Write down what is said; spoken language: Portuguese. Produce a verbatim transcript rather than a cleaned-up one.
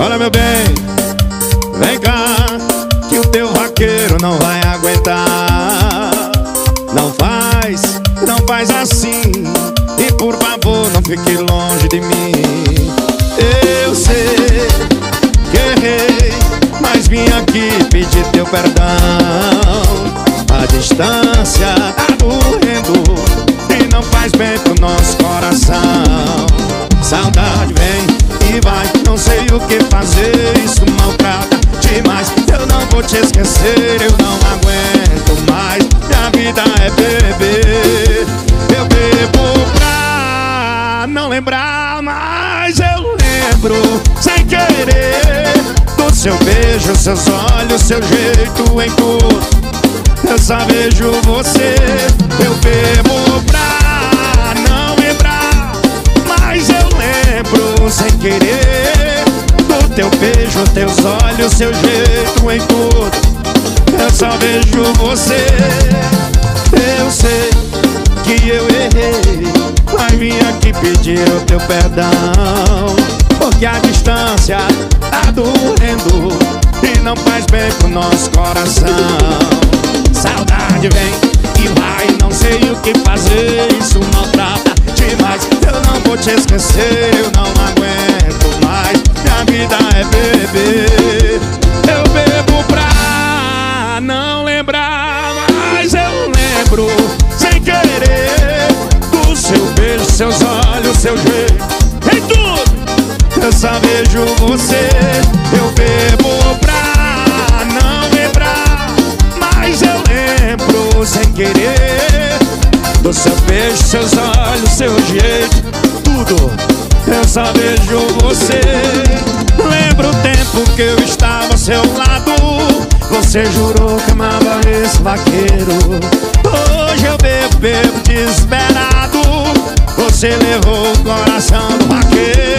Olha, meu bem, vem cá, que o teu vaqueiro não vai aguentar. Não faz, não faz assim, e por favor não fique longe de mim. Eu sei que errei, mas vim aqui pedir teu perdão. A distância tá doendo e não faz bem pro nosso coração. Saudade vem e vai, não sei o que fazer, isso maltrata demais. Eu não vou te esquecer, eu não aguento mais. Minha vida é beber, eu bebo pra não lembrar, mas eu lembro sem querer do seu beijo, seus olhos, seu jeito em tudo. Eu só vejo você. Eu bebo pra não lembrar, mas eu lembro sem querer do teu beijo, teus olhos, seu jeito em tudo. Eu só vejo você. Eu sei que eu errei, mas vim aqui pedir o teu perdão, porque a distância tá doendo e não faz bem pro nosso coração. Saudade vem e vai, não sei o que fazer, isso maltrata demais. Eu não vou te esquecer, eu não aguento mais. Minha vida é beber, eu bebo pra não lembrar, mas eu lembro sem querer do seu beijo, seus olhos, seu jeito, em tudo. Eu só vejo você. Eu bebo pra não lembrar, mas eu lembro sem querer do seu beijo, seus olhos, seu jeito, tudo. Eu só vejo você. Lembro o tempo que eu estava ao seu lado, você jurou que amava esse vaqueiro. Hoje eu bebo, bebo desesperado, você levou o coração do vaqueiro.